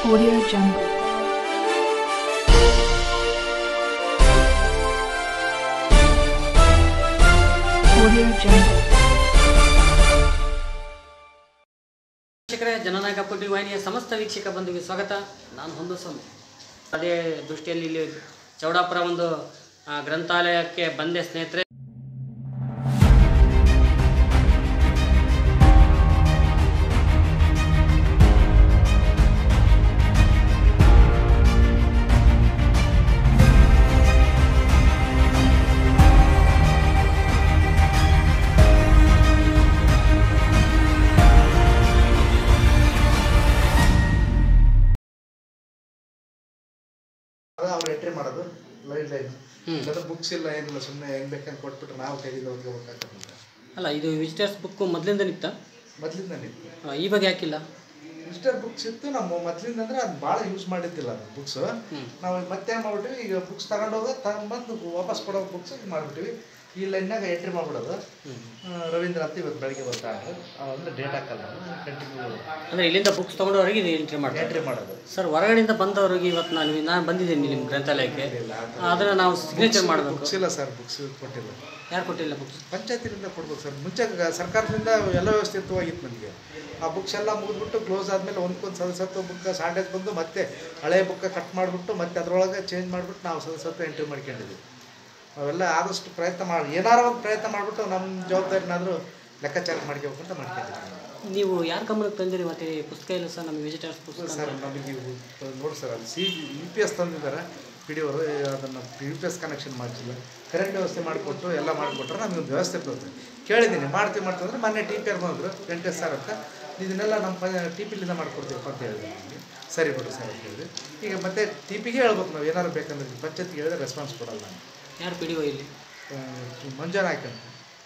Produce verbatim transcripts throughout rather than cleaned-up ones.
Audio Jungle. Audio Jungle. ವೀಕ್ಷಕರೇ, ಜನನಾಯಕ ಪುಟ್ಟಿ ವಾಹಿನಿಯ ಸಮಸ್ತ ವೀಕ್ಷಕ ಬಂಧುಗೆ ಸ್ವಾಗತ. ನಾನು ಹೊಂದಿಸೋನು. ಅದೇ ದೃಷ್ಟಿಯಲ್ಲಿ ಇಲ್ಲಿ ಚೌಡಾಪುರ ಒಂದು ಗ್ರಂಥಾಲಯಕ್ಕೆ ಬಂದೆ ಸ್ನೇಹಿತರೆ. ಅವ್ರು ಎಂಟ್ರಿ ಮಾಡೋದು ಲೈನ್ ಲೈನ್ ಇಲ್ಲ ಬುಕ್ಸ್ ಇಲ್ಲ ಏನಿಲ್ಲ, ಸುಮ್ಮನೆ ಹೆಂಗ್ ಬೇಕಂತ ಕೊಟ್ಬಿಟ್ರೆ ನಾವು ಕೈಯಿಂದ ಓದ್ಕೋಬೇಕಾಗ್ತದೆ. ಅಲ್ಲ, ಇದು ವಿಸಿಟರ್ಸ್ ಬುಕ್ ಮೊದಲಿಂದ ನಿಂತ ಮೊದಲಿಂದ ನಿಂತು ಇವಾಗ ಯಾಕಿಲ್ಲ? ವಿಸಿಟರ್ ಬುಕ್ಸ್ ಇತ್ತು ನಮ್ಮ ಮೊದಲಿಂದ, ಅಂದ್ರೆ ಅದು ಭಾಳ ಯೂಸ್ ಮಾಡಿದ್ದಿಲ್ಲ ಅದು ಬುಕ್ಸ್. ನಾವು ಮತ್ತೆ ಏನು ಮಾಡ್ಬಿಟ್ಟಿವಿ, ಈಗ ಬುಕ್ಸ್ ತಗೊಂಡೋಗ ತಗೊಂಬಂದು ವಾಪಸ್ ಕೊಡೋ ಬುಕ್ಸ್ ಮಾಡಿಬಿಟ್ಟಿವಿ. ಈ ಲೈನ್ನಾಗ ಎಂಟ್ರಿ ಮಾಡ್ಬಿಡೋದು. ರವೀಂದ್ರ ಅಂತ ಇವತ್ತು ಬೆಳಗ್ಗೆ ಬರ್ತಾಂಡ್ರು, ಅಂದ್ರೆ ಡೇಟ್ ಹಾಕಲ್ಲ, ಕಂಟಿನ್ಯೂ ಅಂದರೆ ಇಲ್ಲಿಂದ ಬುಕ್ಸ್ ತೊಗೊಂಡವ್ರಿಗೆ ಎಂಟ್ರಿ ಮಾಡಿ ಎಂಟ್ರಿ ಮಾಡೋದು. ಸರ್, ಹೊರಗಡೆಯಿಂದ ಬಂದವರಿಗೆ ಇವತ್ತು ನಾನು ನಾನು ಬಂದಿದ್ದೀನಿ ನಿಮ್ಮ ಗ್ರಂಥಾಲಯಕ್ಕೆ, ಅದನ್ನು ನಾವು ಸಿಗ್ನೇಚರ್ ಮಾಡಬೇಕು. ಬುಕ್ಸ್ ಇಲ್ಲ ಸರ್, ಬುಕ್ಸ್ ಕೊಟ್ಟಿಲ್ಲ. ಯಾರು ಕೊಟ್ಟಿಲ್ಲ ಬುಕ್ಸ್? ಪಂಚಾಯತಿನಿಂದ ಕೊಡ್ಬೇಕು ಸರ್. ಮುಂಚೆ ಸರ್ಕಾರದಿಂದ ಎಲ್ಲ ವ್ಯವಸ್ಥಿತವಾಗಿತ್ತು ನಮಗೆ. ಆ ಬುಕ್ಸ್ ಎಲ್ಲ ಮುಗಿದ್ಬಿಟ್ಟು ಕ್ಲೋಸ್ ಆದಮೇಲೆ ಒಂದ್ಕೊಂದು ಸದಸ್ಯತ್ವ ಬುಕ್ ಸಾಂಡೇಜ್ ಬಂದು ಮತ್ತೆ ಹಳೆಯ ಬುಕ್ಕ ಕಟ್ ಮಾಡಿಬಿಟ್ಟು ಮತ್ತೆ ಅದರೊಳಗೆ ಚೇಂಜ್ ಮಾಡಿಬಿಟ್ಟು ನಾವು ಸದಸ್ಯತ್ವ ಎಂಟ್ರಿ ಮಾಡ್ಕೊಂಡಿದ್ವಿ. ಅವೆಲ್ಲ ಆದಷ್ಟು ಪ್ರಯತ್ನ ಮಾಡಿ ಏನಾರು ಒಂದು ಪ್ರಯತ್ನ ಮಾಡಿಬಿಟ್ಟು ನಮ್ಮ ಜವಾಬ್ದಾರಿನಾದರೂ ಲೆಕ್ಕಾಚಾರ ಮಾಡ್ಕೋಬೇಕು ಅಂತ ಮಾಡ್ಕೊಂಡಿದ್ದೀವಿ. ನೀವು ಯಾರು ಗಮನಕ್ಕೆ ತಂದಿರಿ ಮತ್ತೆ ಪುಸ್ತಕ ಇಲ್ಲ ಸರ್? ನಮ್ಮ ವಿಸಿಟರ್ಸ್ ಪುಸ್ತಕ ಸರ್ ನಮಗೆ ನೋಡಿ ಸರ್, ಅಲ್ಲಿ ಸಿ ಯು ಪಿ ಎಸ್ ತಂದಿದ್ದಾರೆ ಪಿ ಡಿ ಅವರು. ಅದನ್ನು ಯು ಪಿ ಎಸ್ ಕನೆಕ್ಷನ್ ಮಾಡಿಸಿಲ್ಲ, ಕರೆಂಟ್ ವ್ಯವಸ್ಥೆ ಮಾಡಿಕೊಟ್ಟು ಎಲ್ಲ ಮಾಡಿಕೊಟ್ರೆ ನಮಗೆ ಒಂದು ವ್ಯವಸ್ಥೆ ಬರುತ್ತೆ. ಕೇಳಿದ್ದೀನಿ ಮಾಡ್ತೀವಿ ಮಾಡ್ತೀವಿ ಅಂದರೆ ಮೊನ್ನೆ ಟಿ ಪಿ ಆರ್ ಬಂದರು ಎಂಟು ಸಾವಿರ ಅಂತ, ಇದನ್ನೆಲ್ಲ ನಮ್ಮ ಪ ಟಿ ಪಿಲಿಂದ ಮಾಡ್ಕೊಡ್ತೀವಿ ಅಂತ ಹೇಳಿದ್ರು. ನಮಗೆ ಸರಿ ಬಿಡು ಸರ್ ಅಂತ ಹೇಳಿದ್ವಿ. ಈಗ ಮತ್ತೆ ಟಿ ಪಿಗೆ ಹೇಳ್ಬೇಕು, ನಾವು ಏನಾದ್ರು ಬೇಕಂದ್ರೆ ಪಂಚಾಯತ್ಗೆ ಹೇಳಿದ್ರೆ ರೆಸ್ಪಾನ್ಸ್ ಕೊಡಲ್ಲ. ಯಾರು ಪಿ ಡಿ ಒ ಇಲ್ಲಿ? ಮಂಜುನಾಯ್ಕ ಅಂತ.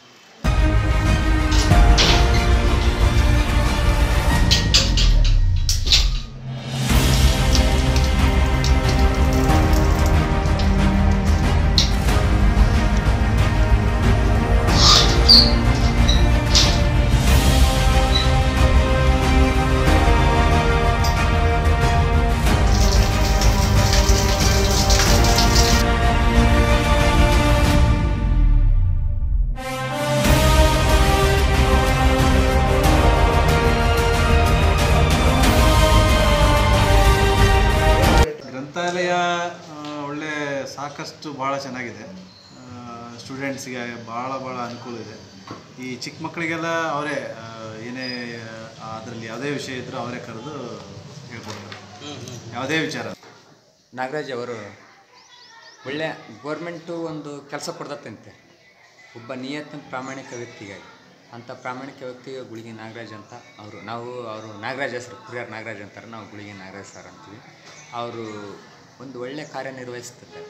ಗ್ರಂಥಾಲಯ ಒಳ್ಳೆ ಸಾಕಷ್ಟು ಭಾಳ ಚೆನ್ನಾಗಿದೆ. ಸ್ಟೂಡೆಂಟ್ಸಿಗೆ ಭಾಳ ಭಾಳ ಅನುಕೂಲ ಇದೆ. ಈ ಚಿಕ್ಕ ಮಕ್ಕಳಿಗೆಲ್ಲ ಅವರೇ ಏನೇ ಅದರಲ್ಲಿ ಯಾವುದೇ ವಿಷಯ ಇದ್ದರೂ ಅವರೇ ಕರೆದು ಹೇಳ್ಕೊಡ್ತಾರೆ, ಯಾವುದೇ ವಿಚಾರ. ನಾಗರಾಜ್ ಅವರು ಒಳ್ಳೆಯ ಗೋರ್ಮೆಂಟು ಒಂದು ಕೆಲಸ ಕೊಡ್ತಂತೆ ಒಬ್ಬ ನಿಯತ ಪ್ರಾಮಾಣಿಕ ವ್ಯಕ್ತಿಗಾಗಿ. ಅಂಥ ಪ್ರಾಮಾಣಿಕ ವ್ಯಕ್ತಿಗೆ ಗುಳಿಗೆ ನಾಗರಾಜ್ ಅಂತ ಅವರು, ನಾವು ಅವರು ನಾಗರಾಜ್ ಹೆಸರು ಕುರಿಯರ್ ನಾಗರಾಜ್ ಅಂತಾರೆ, ನಾವು ಗುಳಿಗೆ ನಾಗರಾಜ್ ಸರ್ ಅಂತೀವಿ. ಅವರು ಒಂದು ಒಳ್ಳೆಯ ಕಾರ್ಯನಿರ್ವಹಿಸ್ತಿದ್ದಾರೆ.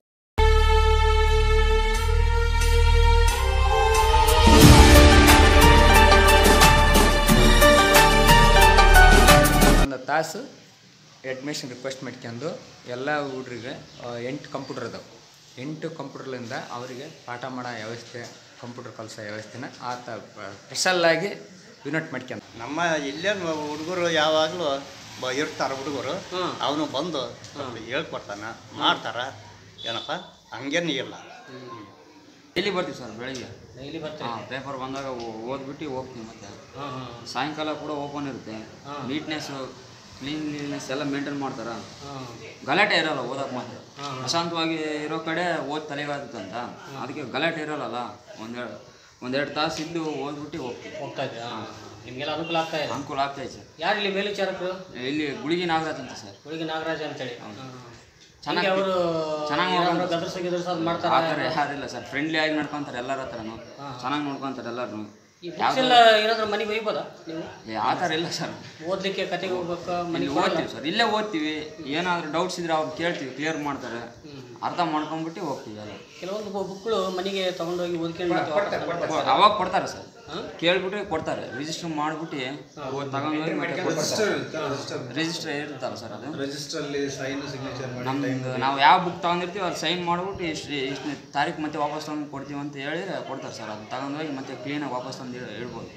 ಒಂದು ತಾಸು ಅಡ್ಮಿಷನ್ ರಿಕ್ವೆಸ್ಟ್ ಮಾಡ್ಕೊಂಡು ಎಲ್ಲ ಹುಡ್ರಿಗೆ ಎಂಟು ಕಂಪ್ಯೂಟರ್ ಅದಾವೆ. ಎಂಟು ಕಂಪ್ಯೂಟರ್ಲಿಂದ ಅವರಿಗೆ ಪಾಠ ಮಾಡೋ ವ್ಯವಸ್ಥೆ, ಕಂಪ್ಯೂಟರ್ ಕಲಿಸೋ ವ್ಯವಸ್ಥೆನ ಆತ ಸ್ಪೆಷಲ್ಲಾಗಿ ಯುನಿಟ್ ಮಾಡ್ಕೊಂಡು. ನಮ್ಮ ಇಲ್ಲೇನು ಹುಡುಗರು ಯಾವಾಗಲೂ ಬ ಇರ್ತಾರೆ ಹುಡುಗರು, ಅವನು ಬಂದು ಹೇಳ್ಕೊಡ್ತಾನೆ, ಮಾಡ್ತಾರೆ. ಏನಪ್ಪ ಹಂಗೇನು ಇಲ್ಲ. ಡೈಲಿ ಬರ್ತೀವಿ ಸರ್, ಬೆಳಿಗ್ಗೆ ಡೈಲಿ ಬರ್ತೀವಿ. ಹಾಂ, ಪೇಪರ್ ಬಂದಾಗ ಓದ್ಬಿಟ್ಟು ಹೋಗ್ತೀವಿ. ಮತ್ತೆ ಸಾಯಂಕಾಲ ಕೂಡ ಓಪನ್ ಇರುತ್ತೆ. ನೀಟ್ನೆಸ್ಸು, ಕ್ಲೀನ್ಲಿನೆಸ್ ಎಲ್ಲ ಮೇಂಟೈನ್ ಮಾಡ್ತಾರೆ. ಗಲಾಟೆ ಇರೋಲ್ಲ ಓದಕ್ಕೆ ಮಾತ್ರ. ಪ್ರಶಾಂತವಾಗಿ ಇರೋ ಕಡೆ ಓದ್ ತಲೆಗಾಗುತ್ತಂತ, ಅದಕ್ಕೆ ಗಲಾಟೆ ಇರೋಲ್ಲ. ಒಂದೆರಡು ಒಂದೆರಡು ತಾಸು ಇದ್ದು ಓದ್ಬಿಟ್ಟು ಹೋಗ್ತೀವಿ. ಹೋಗ್ತಾ ಇದೆ. ನಿಮಗೆಲ್ಲ ಅನುಕೂಲ ಆಗ್ತಾ ಇದೆ? ಅನುಕೂಲ ಆಗ್ತಾ ಇದೆ ಸರ್. ಯಾರು ಇಲ್ಲಿ ಮೇಲ್ವಿಚಾರಕರು? ಇಲ್ಲಿ ಗುಳಿಗೆ ನಾಗರಾಜ್ ಅಂತ ಸರ್. ಗುಳಿಗೆ ನಾಗರಾಜ್ ಅಂತೇಳಿ. ಚೆನ್ನಾಗಿ ಅವರು ಚೆನ್ನಾಗಿ ಗದರ್ಸ ಗಿದರ್ಸ ಮಾಡ್ತಾರೆ? ಆ ಥರ ಯಾರಿಲ್ಲ ಸರ್, ಫ್ರೆಂಡ್ಲಿ ಆಗಿ ನೋಡ್ಕೊಂತಾರೆ ಎಲ್ಲರ ಹತ್ರನು, ಚೆನ್ನಾಗಿ ನೋಡ್ಕೊಂತಾರೆ ಎಲ್ಲರೂ. ಏನಾದ್ರೂ ಮನೆಗೆ ಒಯ್ಬೋದಾ ನೀವು? ಆ ಥರ ಇಲ್ಲ ಸರ್. ಓದಲಿಕ್ಕೆ ಕತೆಗೆ ಹೋಗ್ಬೇಕು ಮನೆಗೆ ಓದ್ತೀವಿ ಸರ್, ಇಲ್ಲೇ ಓದ್ತೀವಿ. ಏನಾದರೂ ಡೌಟ್ಸ್ ಇದ್ರೆ ಅವ್ರು ಕೇಳ್ತೀವಿ, ಕ್ಲಿಯರ್ ಮಾಡ್ತಾರೆ, ಅರ್ಥ ಮಾಡ್ಕೊಂಡ್ಬಿಟ್ಟು ಹೋಗ್ತೀವಿ. ಎಲ್ಲ ಕೆಲವೊಂದು ಬುಕ್ಗಳು ಮನೆಗೆ ತೊಗೊಂಡೋಗಿ ಓದ್ಕೊಂಡು ಅವಾಗ ಕೊಡ್ತಾರೆ ಸರ್, ಕೇಳ್ಬಿಟ್ಟು ಕೊಡ್ತಾರೆ. ರಿಜಿಸ್ಟರ್ ಮಾಡಿಬಿಟ್ಟು ತಗೊಂಡೋಗಿ ರಿಜಿಸ್ಟರ್ ಇರುತ್ತಲ್ಲ ಸರ್, ಅದು ರಿಜಿಸ್ಟ್ರಲ್ಲಿ ಸೈನ್ ಸಿಗ್ನೇಚರ್ ಮಾಡಿ ನಮ್ದು ನಾವು ಯಾವ ಬುಕ್ ತೊಗೊಂಡಿರ್ತೀವಿ ಅದು ಸೈನ್ ಮಾಡಿಬಿಟ್ಟು ಇಷ್ಟು ಇಷ್ಟನೇ ತಾರೀಕು ಮತ್ತೆ ವಾಪಸ್ ತಂದು ಕೊಡ್ತೀವಿ ಅಂತ ಹೇಳಿದ್ರೆ ಕೊಡ್ತಾರೆ ಸರ್. ಅದು ತಗೊಂಡೋಗಿ ಮತ್ತೆ ಕ್ಲೀನಾಗಿ ವಾಪಸ್ ತಂದು ಹೇಳ್ಬೋದು.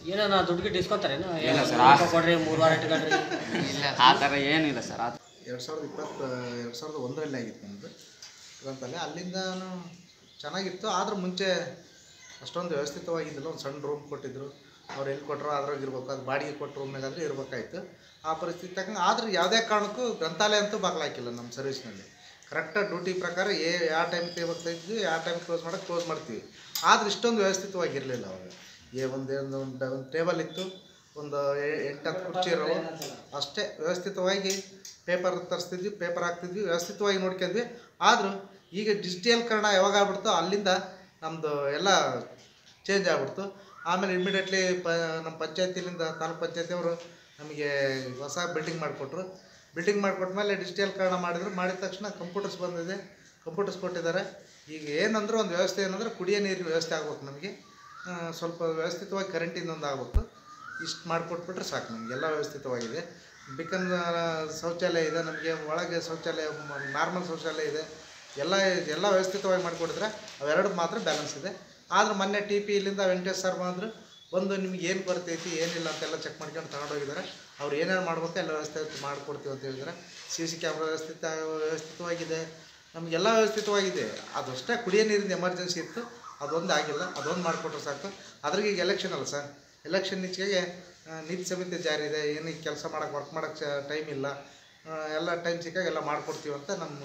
ಏನಾನ ದುಡ್ಡು ಗಿಟ್ಟು ಇಸ್ಕೊತಾರೇನು ಇಲ್ಲ ಸರ್, ರೊಕ್ಕ ಕೊಡ್ರಿ ಮೂರು ವಾರ ಇಟ್ಕೊಳ್ರಿ ಇಲ್ಲ ಆ ಥರ ಏನಿಲ್ಲ ಸರ್. ಆ ಎರಡು ಸಾವಿರದ ಇಪ್ಪತ್ತು ಎರಡು ಸಾವಿರದ ಒಂದರಲ್ಲಿ ಆಗಿತ್ತು ನಮ್ಮದು ಗ್ರಂಥಾಲಯ. ಅಲ್ಲಿಂದನೂ ಚೆನ್ನಾಗಿತ್ತು. ಆದ್ರೆ ಮುಂಚೆ ಅಷ್ಟೊಂದು ವ್ಯವಸ್ಥಿತವಾಗಿದ್ದಿಲ್ಲ. ಒಂದು ಸಣ್ಣ ರೂಮ್ ಕೊಟ್ಟಿದ್ದರು, ಅವ್ರು ಎಲ್ಲಿ ಕೊಟ್ಟರು ಅದ್ರಾಗ ಇರ್ಬೇಕು, ಅದು ಬಾಡಿಗೆ ಕೊಟ್ಟ ರೂಮ್ನಾಗಾದರೆ ಇರಬೇಕಾಯ್ತು. ಆ ಪರಿಸ್ಥಿತಿ ತಕ್ಕಂಗೆ ಆದ್ರೆ ಯಾವುದೇ ಕಾರಣಕ್ಕೂ ಗ್ರಂಥಾಲಯ ಅಂತೂ ಬಾಗಿಲಾಕಿಲ್ಲ ನಮ್ಮ ಸರ್ವಿಸ್ನಲ್ಲಿ. ಕರೆಕ್ಟಾಗಿ ಡ್ಯೂಟಿ ಪ್ರಕಾರ ಏ ಯಾವ ಟೈಮ್ ತೆಗಿತಾ ಇದ್ವಿ, ಯಾವ ಟೈಮ್ ಕ್ಲೋಸ್ ಮಾಡೋಕ್ಕೆ ಕ್ಲೋಸ್ ಮಾಡ್ತೀವಿ. ಆದ್ರೆ ಇಷ್ಟೊಂದು ವ್ಯವಸ್ಥಿತವಾಗಿರಲಿಲ್ಲ ಅವಾಗ. ಏ ಒಂದು ಒಂದು ಒಂದು ಟೇಬಲ್ ಇತ್ತು, ಒಂದು ಎಂಟು ಹತ್ತು ಕುರ್ಚಿ ಇರೋವು ಅಷ್ಟೇ. ವ್ಯವಸ್ಥಿತವಾಗಿ ಪೇಪರ್ ತರಿಸ್ತಿದ್ವಿ, ಪೇಪರ್ ಹಾಕ್ತಿದ್ವಿ, ವ್ಯವಸ್ಥಿತವಾಗಿ ನೋಡ್ಕೊಂಡ್ವಿ. ಆದರೂ ಈಗ ಡಿಜಿಟಲ್ಕರಣ ಯಾವಾಗ ಆಗ್ಬಿಡ್ತು ಅಲ್ಲಿಂದ ನಮ್ಮದು ಎಲ್ಲ ಚೇಂಜ್ ಆಗ್ಬಿಡ್ತು. ಆಮೇಲೆ ಇಮಿಡಿಯೇಟ್ಲಿ ಪ ನಮ್ಮ ಪಂಚಾಯತಿಲಿಂದ ತಾಲೂಕು ಪಂಚಾಯತಿಯವರು ನಮಗೆ ಹೊಸ ಬಿಲ್ಡಿಂಗ್ ಮಾಡಿಕೊಟ್ರು. ಬಿಲ್ಡಿಂಗ್ ಮಾಡಿಕೊಟ್ಮೇಲೆ ಡಿಜಿಟಲ್ಕರಣ ಮಾಡಿದ್ರು. ಮಾಡಿದ ತಕ್ಷಣ ಕಂಪ್ಯೂಟರ್ಸ್ ಬಂದಿದೆ, ಕಂಪ್ಯೂಟರ್ಸ್ ಕೊಟ್ಟಿದ್ದಾರೆ. ಈಗ ಏನಂದ್ರೆ ಒಂದು ವ್ಯವಸ್ಥೆ ಏನಂದ್ರೆ ಕುಡಿಯೋ ನೀರಿನ ವ್ಯವಸ್ಥೆ ಆಗ್ಬೇಕು ನಮಗೆ. ಸ್ವಲ್ಪ ವ್ಯವಸ್ಥಿತವಾಗಿ ಕರೆಂಟಿಂದ ಒಂದು ಆಗ್ಬೇಕು. ಇಷ್ಟು ಮಾಡಿಕೊಟ್ಬಿಟ್ರೆ ಸಾಕು, ನಮಗೆಲ್ಲ ವ್ಯವಸ್ಥಿತವಾಗಿದೆ. ಬೇಕಂದ್ರೆ ಶೌಚಾಲಯ ಇದೆ ನಮಗೆ, ಒಳಗೆ ಶೌಚಾಲಯ ನಾರ್ಮಲ್ ಶೌಚಾಲಯ ಇದೆ, ಎಲ್ಲ ಎಲ್ಲ ವ್ಯವಸ್ಥಿತವಾಗಿ ಮಾಡಿಕೊಟ್ಟಿದ್ರೆ ಅವೆರಡು ಮಾತ್ರ ಬ್ಯಾಲೆನ್ಸ್ ಇದೆ. ಆದ್ರೆ ಮೊನ್ನೆ ಟಿ ಪಿ ಇಲ್ಲಿಂದ ವೆಂಕಟೇಶ್ ಸರ್ ಬಂದರು, ಬಂದು ನಿಮ್ಗೆ ಏನು ಬರ್ತೈತಿ ಏನಿಲ್ಲ ಅಂತೆಲ್ಲ ಚೆಕ್ ಮಾಡ್ಕೊಂಡು ತಗೊಂಡೋಗಿದ್ದಾರೆ. ಅವ್ರು ಏನೇನು ಮಾಡ್ಬೇಕು ಎಲ್ಲ ವ್ಯವಸ್ಥೆ ಮಾಡಿಕೊಡ್ತೀವಿ ಅಂತ ಹೇಳಿದ್ದಾರೆ. ಸಿ ಸಿ ಕ್ಯಾಮ್ರಾ ವ್ಯವಸ್ಥಿತ ವ್ಯವಸ್ಥಿತವಾಗಿದೆ, ನಮಗೆಲ್ಲ ವ್ಯವಸ್ಥಿತವಾಗಿದೆ. ಅದಷ್ಟೇ ಕುಡಿಯೋ ನೀರಿನ ಎಮರ್ಜೆನ್ಸಿ ಇತ್ತು, ಅದೊಂದು ಆಗಿಲ್ಲ. ಅದೊಂದು ಮಾಡಿಕೊಟ್ರೆ ಸಾಕು. ಅದ್ರಾಗ ಈಗ ಎಲೆಕ್ಷನ್ ಅಲ್ಲ ಸರ್, ಎಲೆಕ್ಷನ್ ಈಚೆಗೆ ನೀತಿ ಸಮಿತಿ ಜಾರಿ ಇದೆ. ಏನೀಗ ಕೆಲಸ ಮಾಡೋಕ್ಕೆ ವರ್ಕ್ ಮಾಡೋಕ್ಕೆ ಟೈಮ್ ಇಲ್ಲ, ಎಲ್ಲ ಟೈಮ್ ಸಿಕ್ಕಾಗ ಎಲ್ಲ ಮಾಡಿಕೊಡ್ತೀವಿ ಅಂತ ನಮ್ಮ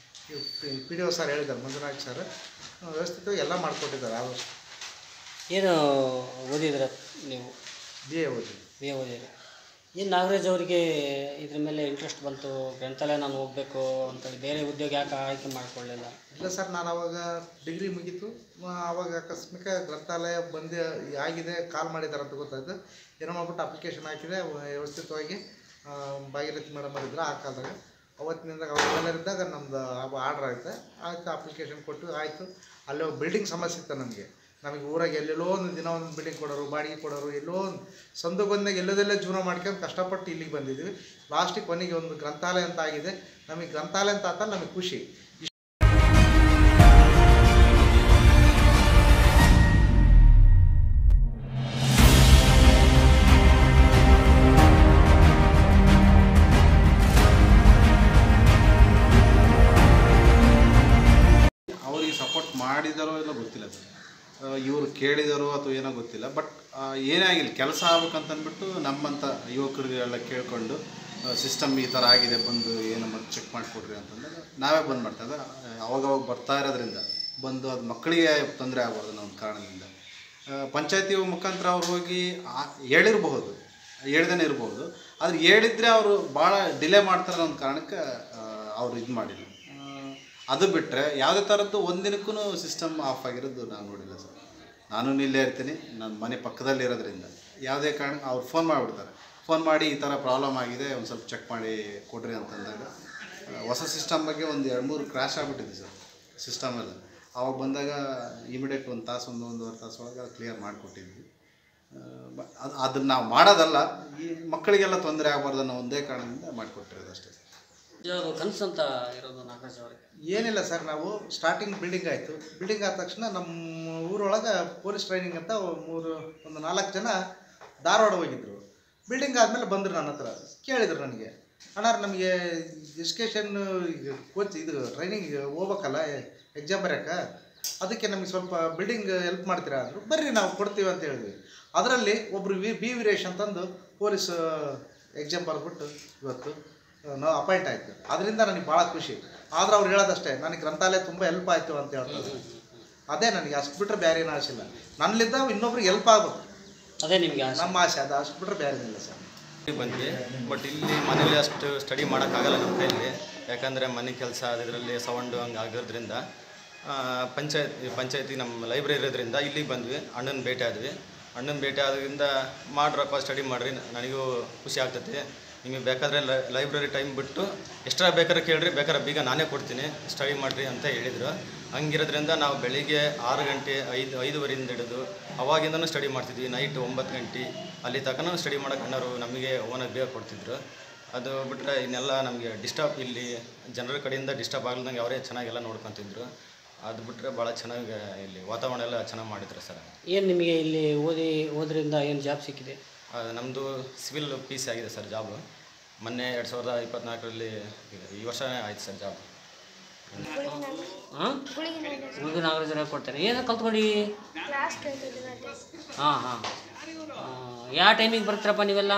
ಪಿ ಡಿ ಒ ಸರ್ ಹೇಳಿದ್ದಾರೆ, ಮಂಜುನಾಥ್ ಸರ್. ವ್ಯವಸ್ಥಿತವಾಗಿ ಎಲ್ಲ ಮಾಡಿಕೊಟ್ಟಿದ್ದಾರೆ. ಆದಷ್ಟು ಏನು ಓದಿದ್ರ ನೀವು? ಬಿ ಎ ಓದಿ ಬಿ ಎ ಓದಿದ್ರಿ. ಏನು ನಾಗರಾಜ್ ಅವರಿಗೆ ಇದ್ರ ಮೇಲೆ ಇಂಟ್ರೆಸ್ಟ್ ಬಂತು, ಗ್ರಂಥಾಲಯ ನಾನು ಹೋಗಬೇಕು ಅಂತೇಳಿ ಬೇರೆ ಉದ್ಯೋಗ ಯಾಕೆ ಆಯ್ಕೆ ಮಾಡಿಕೊಳ್ಳಿಲ್ಲ? ಇಲ್ಲ ಸರ್, ನಾನು ಆವಾಗ ಡಿಗ್ರಿ ಮುಗೀತು. ಆವಾಗ ಆಕಸ್ಮಿಕ ಗ್ರಂಥಾಲಯ ಬಂದು ಆಗಿದೆ, ಕಾಲ್ ಮಾಡಿದ್ದಾರೆ ಅಂತ ಗೊತ್ತಾಯ್ತು. ಏನೋ ಮಾಡ್ಬಿಟ್ಟು ಅಪ್ಲಿಕೇಶನ್ ಹಾಕಿದೆ. ವ್ಯವಸ್ಥಿತವಾಗಿ ಭಾಗೀರಥಿ ಮೇಡಮ್ ಅವರಿದ್ರು ಆ ಕಾಲದಾಗ. ಅವತ್ತಿನಿಂದ ಅವರೆಲ್ಲರಿದ್ದಾಗ ನಮ್ಮದು ಆರ್ಡ್ರ್ ಆಗುತ್ತೆ. ಆಯಿತು, ಅಪ್ಲಿಕೇಶನ್ ಕೊಟ್ಟು ಆಯಿತು. ಅಲ್ಲಿ ಹೋಗಿ ಬಿಲ್ಡಿಂಗ್ ಸಮಸ್ಯೆ ಇತ್ತು ನಮಗೆ. ನಮಗೆ ಊರಾಗ ಎಲ್ಲೆಲ್ಲೋ ಒಂದು ದಿನ ಒಂದು ಬಿಲ್ಡಿಂಗ್ ಕೊಡೋರು, ಬಾಡಿಗೆ ಕೊಡೋರು, ಎಲ್ಲೋ ಒಂದು ಸಂದು ಬಂದಾಗ ಎಲ್ಲದೆಲ್ಲೇ ಜೀವನ ಮಾಡ್ಕೊಂಡು ಕಷ್ಟಪಟ್ಟು ಇಲ್ಲಿಗೆ ಬಂದಿದ್ವಿ. ಲಾಸ್ಟಿಗೆ ಕೊನೆಗೆ ಒಂದು ಗ್ರಂಥಾಲಯ ಅಂತ ಆಗಿದೆ. ನಮಗೆ ಗ್ರಂಥಾಲಯ ಅಂತ ಆತ ನಮಗೆ ಖುಷಿ. ಅವರಿಗೆ ಸಪೋರ್ಟ್ ಮಾಡಿದಾರೋ ಇಲ್ಲ ಗೊತ್ತಿಲ್ಲ ಸರ್, ಇವರು ಕೇಳಿದಾರೋ ಅಥವಾ ಏನೋ ಗೊತ್ತಿಲ್ಲ. ಬಟ್ ಏನೇ ಆಗಿಲ್ಲ, ಕೆಲಸ ಆಗ್ಬೇಕಂತಂದ್ಬಿಟ್ಟು ನಮ್ಮಂಥ ಯುವಕರಿಗೆಲ್ಲ ಕೇಳಿಕೊಂಡು ಸಿಸ್ಟಮ್ ಈ ಥರ ಆಗಿದೆ, ಬಂದು ಏನು ಮತ್ತು ಚೆಕ್ ಮಾಡಿಕೊಡ್ರಿ ಅಂತಂದಾಗ ನಾವೇ ಬಂದು ಮಾಡ್ತಾ ಅವಾಗವಾಗ ಬರ್ತಾ ಇರೋದ್ರಿಂದ ಬಂದು ಅದು ಮಕ್ಕಳಿಗೆ ತೊಂದರೆ ಆಗ್ಬಾರ್ದು ಅನ್ನೋ ಒಂದು ಕಾರಣದಿಂದ ಪಂಚಾಯತಿ ಮುಖಾಂತರ ಅವ್ರು ಹೋಗಿ ಹೇಳಿರಬಹುದು, ಹೇಳ್ದೇ ಇರ್ಬೋದು. ಆದರೆ ಹೇಳಿದರೆ ಅವರು ಭಾಳ ಡಿಲೇ ಮಾಡ್ತಾರೆ ಅನ್ನೋ ಒಂದು ಕಾರಣಕ್ಕೆ ಅವರು ಇದು ಮಾಡಿಲ್ಲ. ಅದು ಬಿಟ್ಟರೆ ಯಾವುದೇ ಥರದ್ದು ಒಂದಿನಕ್ಕೂ ಸಿಸ್ಟಮ್ ಆಫ್ ಆಗಿರೋದು ನಾನು ನೋಡಿಲ್ಲ ಸರ್. ನಾನು ಇಲ್ಲೇ ಇರ್ತೀನಿ, ನನ್ನ ಮನೆ ಪಕ್ಕದಲ್ಲಿ ಇರೋದ್ರಿಂದ ಯಾವುದೇ ಕಾರಣಕ್ಕೆ ಅವ್ರು ಫೋನ್ ಮಾಡಿಬಿಡ್ತಾರೆ. ಫೋನ್ ಮಾಡಿ ಈ ಥರ ಪ್ರಾಬ್ಲಮ್ ಆಗಿದೆ, ಒಂದು ಸ್ವಲ್ಪ ಚೆಕ್ ಮಾಡಿ ಕೊಡ್ರಿ ಅಂತಂದಾಗ ಹೊಸ ಸಿಸ್ಟಮ್ ಬಗ್ಗೆ ಒಂದು ಎರಡು ಮೂರು ಕ್ರ್ಯಾಶ್ ಆಗಿಬಿಟ್ಟಿದೆ ಸರ್ ಸಿಸ್ಟಮೆಲ್ಲ. ಆವಾಗ ಬಂದಾಗ ಇಮಿಡಿಯೇಟ್ ಒಂದು ತಾಸು ಒಂದು ಒಂದೂವರೆ ತಾಸು ಒಳಗೆ ಕ್ಲಿಯರ್ ಮಾಡಿಕೊಟ್ಟಿದ್ವಿ. ಅದು ಅದನ್ನು ನಾವು ಮಾಡೋದಲ್ಲ, ಈ ಮಕ್ಕಳಿಗೆಲ್ಲ ತೊಂದರೆ ಆಗಬಾರ್ದು ಅನ್ನೋ ಒಂದೇ ಕಾರಣದಿಂದ ಮಾಡಿಕೊಟ್ಟಿರೋದು ಅಷ್ಟೇ. ಕನಸು ಅಂತ ಇರೋದು ನಾಗರಾಜ್ ಅವರಿಗೆ ಏನಿಲ್ಲ ಸರ್, ನಾವು ಸ್ಟಾರ್ಟಿಂಗ್ ಬಿಲ್ಡಿಂಗ್ ಆಯಿತು. ಬಿಲ್ಡಿಂಗ್ ಆದ ತಕ್ಷಣ ನಮ್ಮ ಊರೊಳಗೆ ಪೊಲೀಸ್ ಟ್ರೈನಿಂಗ್ ಅಂತ ಮೂರು ಒಂದು ನಾಲ್ಕು ಜನ ಧಾರವಾಡ ಹೋಗಿದ್ರು. ಬಿಲ್ಡಿಂಗ್ ಆದಮೇಲೆ ಬಂದರು ನನ್ನ ಹತ್ರ, ಕೇಳಿದ್ರು ನನಗೆ, ಅಣ್ಣ ನಮಗೆ ಎಜುಕೇಷನ್ ಕೋಚ್ ಇದು ಟ್ರೈನಿಂಗ್ ಹೋಗ್ಬೇಕಲ್ಲ ಎಕ್ಸಾಮ್ ಬರೋಕ್ಕೆ, ಅದಕ್ಕೆ ನಮಗೆ ಸ್ವಲ್ಪ ಬಿಲ್ಡಿಂಗ್ ಹೆಲ್ಪ್ ಮಾಡ್ತೀರಾ ಅಂದರು. ಬರ್ರಿ ನಾವು ಕೊಡ್ತೀವಿ ಅಂತ ಹೇಳಿದ್ವಿ. ಅದರಲ್ಲಿ ಒಬ್ಬರು ವಿ ಬಿ ವೀರೇಶ್ ಅಂತಂದು ಪೊಲೀಸ್ ಎಕ್ಸಾಮ್ ಬರೆದ್ಬಿಟ್ಟು ಇವತ್ತು ನಾವು ಅಪಾಯಿಂಟ್ ಆಯಿತು. ಅದರಿಂದ ನನಗೆ ಭಾಳ ಖುಷಿ. ಆದ್ರೆ ಅವ್ರು ಹೇಳೋದಷ್ಟೇ, ನನಗೆ ಗ್ರಂಥಾಲಯ ತುಂಬ ಹೆಲ್ಪ್ ಆಯಿತು ಅಂತ ಹೇಳ್ತಾರೆ. ಅದೇ ನನಗೆ ಅಷ್ಟು ಬಿಟ್ಟರೆ ಬೇರೆ ಏನು ಆಸೆ ಇಲ್ಲ. ನನ್ನಿಂದ ಇನ್ನೊಬ್ರಿಗೆ ಹೆಲ್ಪ್ ಆಗಬೇಕು, ಅದೇ ನಿಮಗೆ ನಮ್ಮ ಆಸೆ. ಅದು ಅಷ್ಟು ಬಿಟ್ಟರೆ ಬೇರೆ ಇಲ್ಲ ಸರ್. ಬಂದ್ವಿ, ಬಟ್ ಇಲ್ಲಿ ಮನೇಲಿ ಅಷ್ಟು ಸ್ಟಡಿ ಮಾಡೋಕ್ಕಾಗಲ್ಲ ನಮ್ಮ ಕೈಯಲ್ಲಿ. ಯಾಕಂದರೆ ಮನೆ ಕೆಲಸ ಅದರಲ್ಲಿ ಸೌಂಡು ಹಂಗೆ ಆಗೋದ್ರಿಂದ ಪಂಚಾಯತ್ ಪಂಚಾಯತಿ ನಮ್ಮ ಲೈಬ್ರರಿ ಇರೋದ್ರಿಂದ ಇಲ್ಲಿಗೆ ಬಂದ್ವಿ. ಅಣ್ಣನ ಭೇಟಿ ಆದ್ವಿ. ಅಣ್ಣನ ಭೇಟಿ ಆದ್ರಿಂದ ಮಾಡ್ರಪ್ಪ ಸ್ಟಡಿ ಮಾಡಿರಿ, ನನಗೂ ಖುಷಿ ಆಗ್ತೈತಿ. ನಿಮಗೆ ಬೇಕಾದರೆ ಲೈಬ್ರರಿ ಟೈಮ್ ಬಿಟ್ಟು ಎಕ್ಸ್ಟ್ರಾ ಬೇಕಾದ್ರೆ ಕೇಳಿರಿ, ಬೇಕಾದ್ರೆ ಬೀಗ ನಾನೇ ಕೊಡ್ತೀನಿ, ಸ್ಟಡಿ ಮಾಡಿರಿ ಅಂತ ಹೇಳಿದರು. ಹಂಗಿರೋದ್ರಿಂದ ನಾವು ಬೆಳಿಗ್ಗೆ ಆರು ಗಂಟೆ ಐದು ಐದುವರೆಯಿಂದ ಹಿಡಿದು ಅವಾಗಿಂದನೂ ಸ್ಟಡಿ ಮಾಡ್ತಿದ್ವಿ. ನೈಟ್ ಒಂಬತ್ತು ಗಂಟೆ ಅಲ್ಲಿ ತನಕ ಸ್ಟಡಿ ಮಾಡೋಕೆ ಅಣ್ಣವರು ನಮಗೆ ಓನಾಗಿ ಬೇಗ ಕೊಡ್ತಿದ್ರು. ಅದು ಬಿಟ್ಟರೆ ಇನ್ನೆಲ್ಲ ನಮಗೆ ಡಿಸ್ಟರ್ಬ್, ಇಲ್ಲಿ ಜನರ ಕಡೆಯಿಂದ ಡಿಸ್ಟರ್ಬ್ ಆಗ್ಲದಂಗೆ ಅವರೇ ಚೆನ್ನಾಗೆಲ್ಲ ನೋಡ್ಕೊತಿದ್ರು. ಅದು ಬಿಟ್ಟರೆ ಭಾಳ ಚೆನ್ನಾಗಿ ಇಲ್ಲಿ ವಾತಾವರಣ ಎಲ್ಲ ಚೆನ್ನಾಗಿ ಮಾಡಿದ್ರು ಸರ್. ಏನು ನಿಮಗೆ ಇಲ್ಲಿ ಓದಿ ಓದ್ರಿಂದ ಏನು ಜಾಬ್ ಸಿಕ್ಕಿದೆ? ನಮ್ಮದು ಸಿವಿಲ್ ಪಿ ಸಿ ಆಗಿದೆ ಸರ್ ಜಾಬು. ಮೊನ್ನೆ ಎರಡು ಸಾವಿರದ ಇಪ್ಪತ್ತ್ನಾಲ್ಕರಲ್ಲಿ ಈ ವರ್ಷ ಆಯ್ತು ಸರ್ ಜಾಬ್. ಹಾಂ, ಗುಳಿಗೆ ನಾಗರಾಜರ ಕೊಡ್ತಾರೆ. ಏನು ಕಲ್ತ್ಕೊಂಡು? ಹಾಂ ಹಾಂ. ಯಾವ ಟೈಮಿಗೆ ಬರ್ತೀರಪ್ಪ ನೀವೆಲ್ಲ?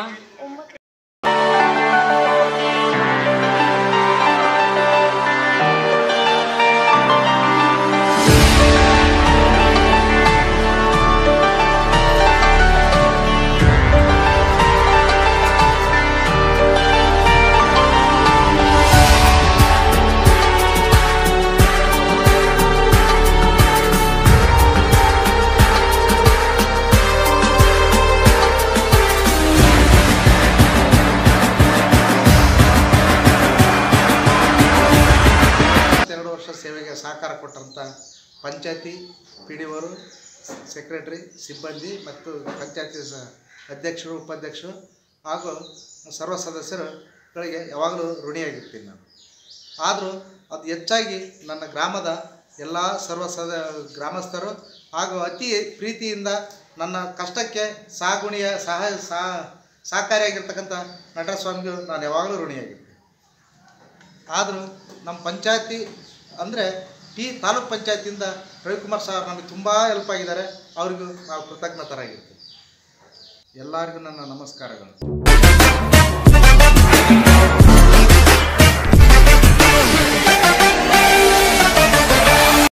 ಸೇವೆಗೆ ಸಹಕಾರ ಕೊಟ್ಟಂಥ ಪಂಚಾಯತಿ ಪಿ ಡಿ ಒರು, ಸೆಕ್ರೆಟ್ರಿ, ಸಿಬ್ಬಂದಿ ಮತ್ತು ಪಂಚಾಯತಿ ಸ ಅಧ್ಯಕ್ಷರು, ಉಪಾಧ್ಯಕ್ಷರು ಹಾಗೂ ಸರ್ವ ಸದಸ್ಯರುಗಳಿಗೆ ಯಾವಾಗಲೂ ಋಣಿಯಾಗಿರ್ತೀನಿ ನಾನು. ಆದರೂ ಅದು ಹೆಚ್ಚಾಗಿ ನನ್ನ ಗ್ರಾಮದ ಎಲ್ಲ ಸರ್ವ ಸದ ಗ್ರಾಮಸ್ಥರು ಹಾಗೂ ಅತಿ ಪ್ರೀತಿಯಿಂದ ನನ್ನ ಕಷ್ಟಕ್ಕೆ ಸಹಗುಣಿಯ ಸಹಾಯ ಸಹ ಸಹಕಾರಿಯಾಗಿರ್ತಕ್ಕಂಥ ನಟರಾಜಸ್ವಾಮಿಗಳು ನಾನು ಯಾವಾಗಲೂ ಋಣಿಯಾಗಿರ್ತೀನಿ. ಆದರೂ ನಮ್ಮ ಪಂಚಾಯತಿ ಅಂದರೆ ಈ ತಾಲೂಕು ಪಂಚಾಯತಿಯಿಂದ ರವಿಕುಮಾರ್ ಸರ್ ನಮಗೆ ತುಂಬ ಹೆಲ್ಪ್ ಆಗಿದ್ದಾರೆ. ಅವರಿಗೂ ನಾವು ಕೃತಜ್ಞತರಾಗಿರ್ತೀವಿ. ಎಲ್ಲರಿಗೂ ನನ್ನ ನಮಸ್ಕಾರಗಳು.